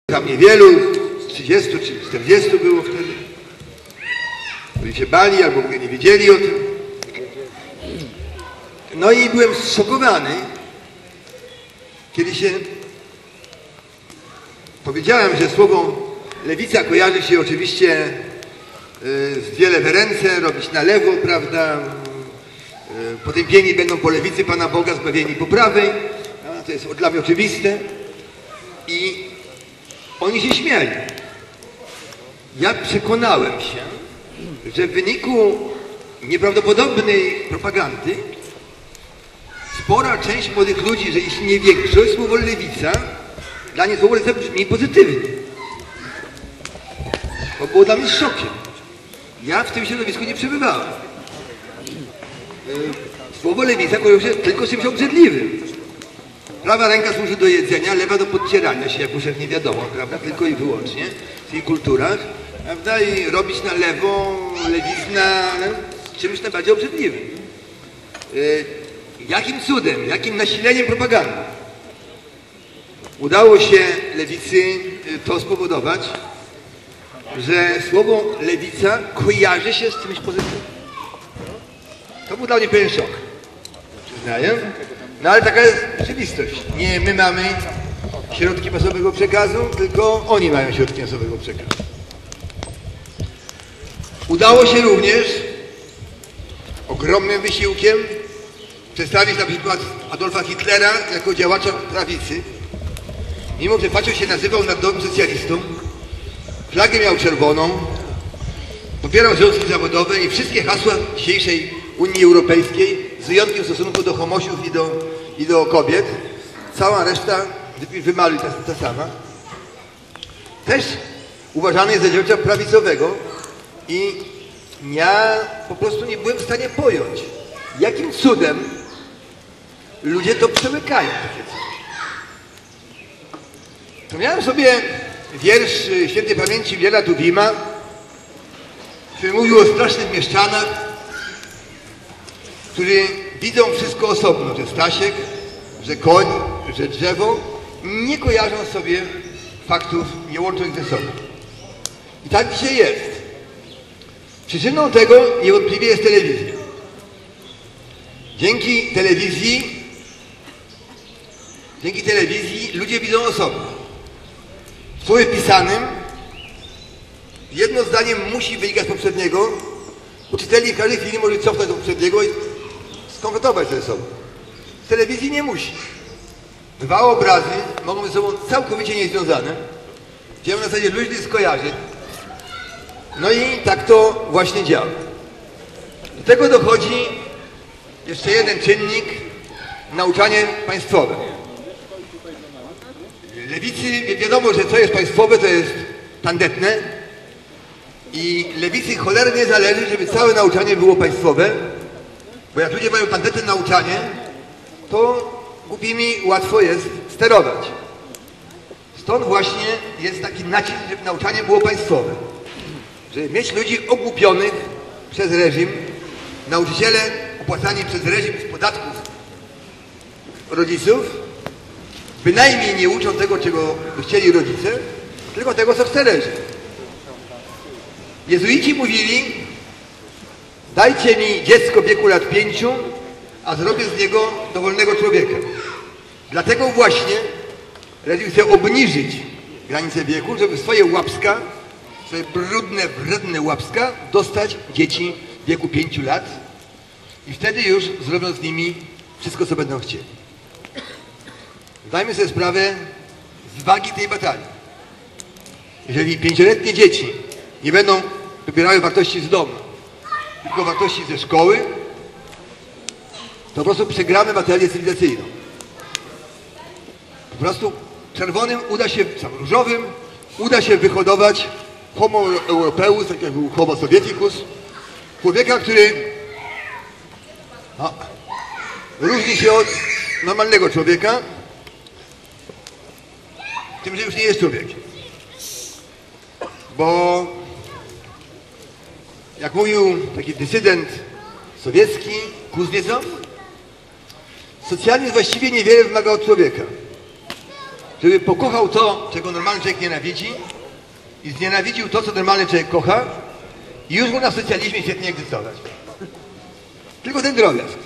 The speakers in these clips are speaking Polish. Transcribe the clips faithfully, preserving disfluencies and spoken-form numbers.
Tam niewielu, trzydziestu czy czterdziestu było wtedy. Oni się bali albo nie wiedzieli o tym. No i byłem zszokowany, kiedy się powiedziałem, że słowo lewica kojarzy się oczywiście z wiele w ręce, robić na lewo, prawda? Potępieni będą po lewicy Pana Boga, zbawieni po prawej. To jest dla mnie oczywiste. I oni się śmiali. Ja przekonałem się, że w wyniku nieprawdopodobnej propagandy spora część młodych ludzi, że jeśli nie większość, słowo lewica dla nich słowo lewica brzmi pozytywnie. To było dla mnie szokiem. Ja w tym środowisku nie przebywałem. Słowo lewica kojarzy się tylko z czymś obrzydliwym. Prawa ręka służy do jedzenia, lewa do podcierania się, jak już nie wiadomo, prawda? Tylko i wyłącznie w tej kulturach, prawda? I robić na lewo, lewizna, czymś najbardziej obrzydliwym. Yy, jakim cudem, jakim nasileniem propagandy udało się lewicy to spowodować, że słowo lewica kojarzy się z czymś pozytywnym. To był dla mnie pewien szok. Przyznaję. No ale taka jest rzeczywistość. Nie my mamy środki masowego przekazu, tylko oni mają środki masowego przekazu. Udało się również ogromnym wysiłkiem przedstawić na przykład Adolfa Hitlera jako działacza prawicy. Mimo że facet się nazywał narodowym socjalistą, flagę miał czerwoną, popierał związki zawodowe i wszystkie hasła dzisiejszej Unii Europejskiej, z wyjątkiem w stosunku do homosiów i do, i do kobiet, cała reszta wymali ta, ta sama, też uważany jest za działacza prawicowego i ja po prostu nie byłem w stanie pojąć, jakim cudem ludzie to przełykają. To miałem sobie wiersz świętej pamięci Wiela Tuwima, który mówił o strasznych mieszczanach, którzy widzą wszystko osobno, że Stasiek, że koń, że drzewo, nie kojarzą sobie faktów, nie łączą ich ze sobą. I tak dzisiaj jest. Przyczyną tego niewątpliwie jest telewizja. Dzięki telewizji, dzięki telewizji ludzie widzą osobno. W słowie pisanym jedno zdanie musi wynikać z poprzedniego, bo czytelnik w każdej chwili może cofnąć do poprzedniego i skonfrontować ze sobą. W telewizji nie musi. Dwa obrazy mogą ze sobą całkowicie niezwiązane, działają na zasadzie luźnych skojarzeń. No i tak to właśnie działa. Do tego dochodzi jeszcze jeden czynnik, nauczanie państwowe. Lewicy wiadomo, że co jest państwowe, to jest tandetne i lewicy cholernie zależy, żeby całe nauczanie było państwowe, bo jak ludzie mają tandetne nauczanie, to głupimi łatwo jest sterować. Stąd właśnie jest taki nacisk, żeby nauczanie było państwowe. Żeby mieć ludzi ogłupionych przez reżim, nauczyciele opłacani przez reżim z podatków rodziców, bynajmniej nie uczą tego, czego by chcieli rodzice, tylko tego, co chce reżim. Jezuici mówili: dajcie mi dziecko w wieku lat pięciu, a zrobię z niego dowolnego człowieka. Dlatego właśnie reżim chce obniżyć granicę wieku, żeby swoje łapska, swoje brudne, wredne łapska dostać dzieci w wieku pięciu lat i wtedy już zrobią z nimi wszystko, co będą chcieli. Zdajmy sobie sprawę z wagi tej batalii. Jeżeli pięcioletnie dzieci nie będą wybierały wartości z domu, tylko wartości ze szkoły, to po prostu przegramy batalię cywilizacyjną. Po prostu czerwonym uda się, sam różowym, uda się wyhodować homo europeus, tak jak był homo sovieticus, człowieka, który no, różni się od normalnego człowieka, tym, że już nie jest człowiekiem. Bo jak mówił taki dysydent sowiecki, Kuzniecow, socjalizm właściwie niewiele wymaga od człowieka. żeby pokochał to, czego normalny człowiek nienawidzi i znienawidził to, co normalny człowiek kocha i już można w socjalizmie świetnie egzystować. Tylko ten drobiazg.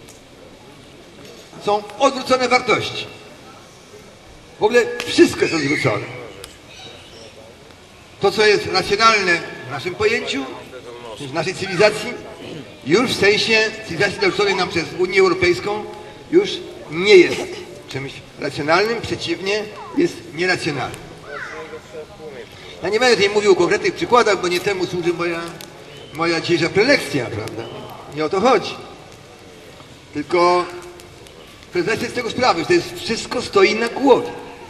Są odwrócone wartości. W ogóle wszystko jest odwrócone. To, co jest racjonalne w naszym pojęciu, w naszej cywilizacji, już w sensie cywilizacji narzuconej nam przez Unię Europejską, już nie jest czymś racjonalnym, przeciwnie, jest nieracjonalnym. Ja nie będę tutaj mówił o konkretnych przykładach, bo nie temu służy moja, moja dzisiejsza prelekcja, prawda? Nie o to chodzi. Tylko prezentacja z tego sprawy, że to jest wszystko stoi na głowie.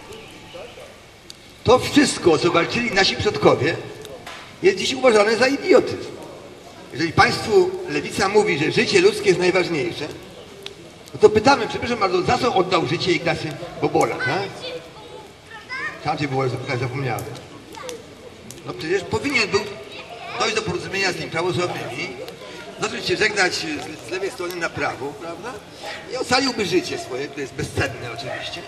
To wszystko, o co walczyli nasi przodkowie, jest dziś uważane za idiotyzm. Jeżeli państwu lewica mówi, że życie ludzkie jest najważniejsze, no to pytamy, przepraszam bardzo, za co oddał życie Ignacy Bobola, tak? Andrzej Bobola, zapomniałem. No przecież powinien był dojść do porozumienia z nim prawosławnymi, zacząć się żegnać z lewej strony na prawo, prawda? I ocaliłby życie swoje, które jest bezcenne oczywiście.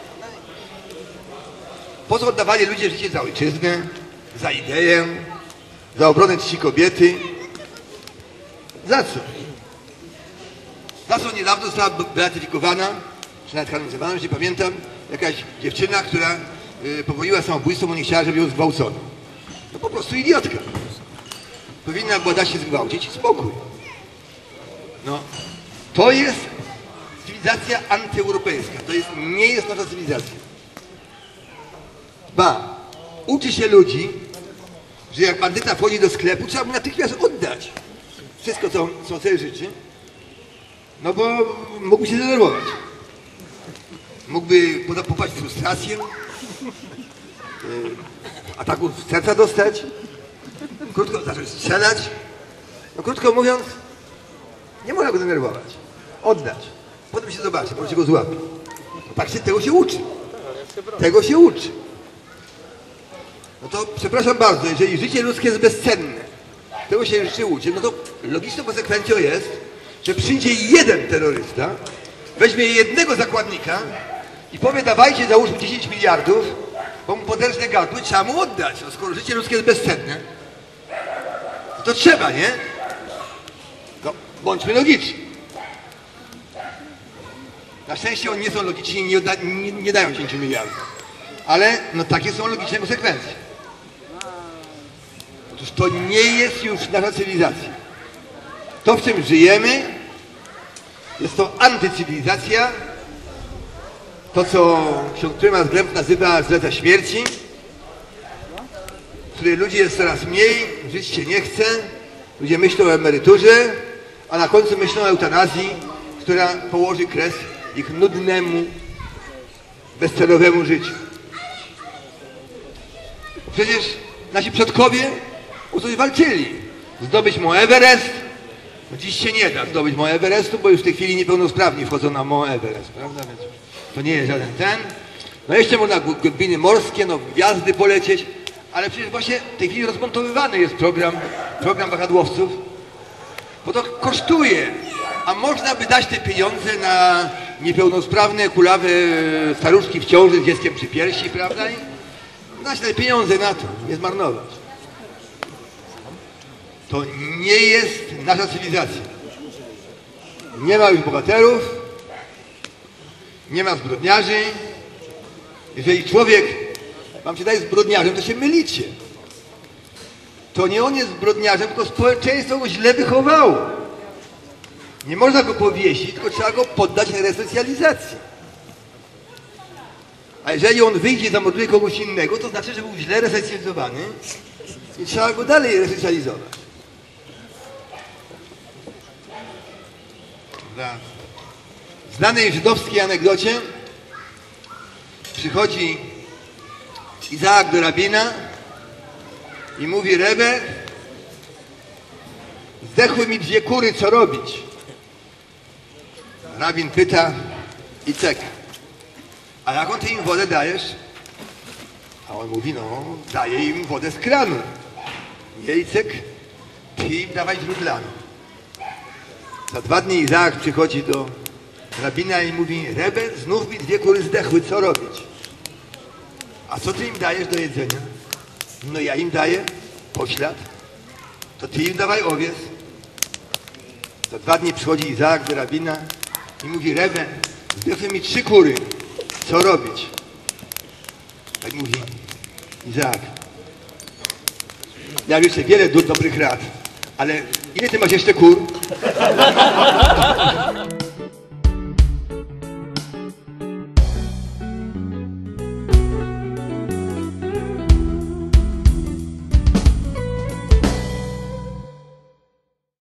Po co oddawali ludzie życie za ojczyznę, za ideę, za obronę czci kobiety? Za co? Za co niedawno została beatyfikowana, czy nawet kanonizowana, już nie pamiętam, jakaś dziewczyna, która y, popełniła samobójstwo, bo nie chciała, żeby ją zgwałcono. No po prostu idiotka. Powinna była dać się zgwałcić i spokój. No, to jest cywilizacja antyeuropejska. To jest, nie jest nasza cywilizacja. Ba, uczy się ludzi, że jak bandyta wchodzi do sklepu, trzeba mu natychmiast oddać wszystko, co, co sobie życzy, no bo mógłby się zdenerwować. Mógłby popaść w frustrację, yy, ataku serca dostać, krótko zacząć strzelać. No krótko mówiąc, nie można go denerwować. Oddać. Potem się zobaczy, potem się go złapie. No patrzcie, tego się uczy. Tego się uczy. No to przepraszam bardzo, jeżeli życie ludzkie jest bezcenne, tego się życie uczy, no to logiczną konsekwencją jest, że przyjdzie jeden terrorysta, weźmie jednego zakładnika i powie, dawajcie, załóżmy dziesięć miliardów, bo mu poderżne gardło i trzeba mu oddać. No skoro życie ludzkie jest bezcenne, no to trzeba, nie? No, bądźmy logiczni. Na szczęście oni nie są logiczni i nie, nie, nie dają dziesięć miliardów. Ale no takie są logiczne konsekwencje. Otóż to nie jest już nasza cywilizacja. To, w czym żyjemy, jest to antycywilizacja. To, co ksiądz prymas Gleb nazywa zleca śmierci, w której ludzi jest coraz mniej, żyć się nie chce, ludzie myślą o emeryturze, a na końcu myślą o eutanazji, która położy kres ich nudnemu, bezcelowemu życiu. Przecież nasi przodkowie o coś walczyli. Zdobyć Mount Everest. No dziś się nie da zdobyć Mount Everestu, bo już w tej chwili niepełnosprawni wchodzą na Mount Everest, prawda? Więc to nie jest żaden ten. No jeszcze można głębiny morskie, no gwiazdy polecieć, ale przecież właśnie w tej chwili rozmontowywany jest program, program wahadłowców, bo to kosztuje. A można by dać te pieniądze na niepełnosprawne, kulawe staruszki w ciąży z dzieckiem przy piersi, prawda? I dać te pieniądze na to, nie zmarnować. To nie jest nasza cywilizacja. Nie ma już bohaterów, nie ma zbrodniarzy. Jeżeli człowiek wam się daje zbrodniarzem, to się mylicie. To nie on jest zbrodniarzem, tylko społeczeństwo go źle wychowało. Nie można go powiesić, tylko trzeba go poddać resocjalizacji. A jeżeli on wyjdzie i zamorduje kogoś innego, to znaczy, że był źle resocjalizowany i trzeba go dalej resocjalizować. W znanej żydowskiej anegdocie przychodzi Izaak do rabina i mówi: Rebbe, zdechły mi dwie kury, co robić? Rabin pyta: Icek, a jaką ty im wodę dajesz? A on mówi: no, daję im wodę z kranu. Nie, Icek, ty im dawaj źródlaną. Za dwa dni Izaak przychodzi do rabina i mówi: Rebbe, znów mi dwie kury zdechły, co robić? a co ty im dajesz do jedzenia? No ja im daję poślad, to ty im dawaj owiec. Za dwa dni przychodzi Izaak do rabina i mówi, Rebbe, zdechły mi trzy kury, co robić? Tak mówi Izaak. Ja wiem jeszcze wiele do, dobrych rad, ale ile ty masz jeszcze kur?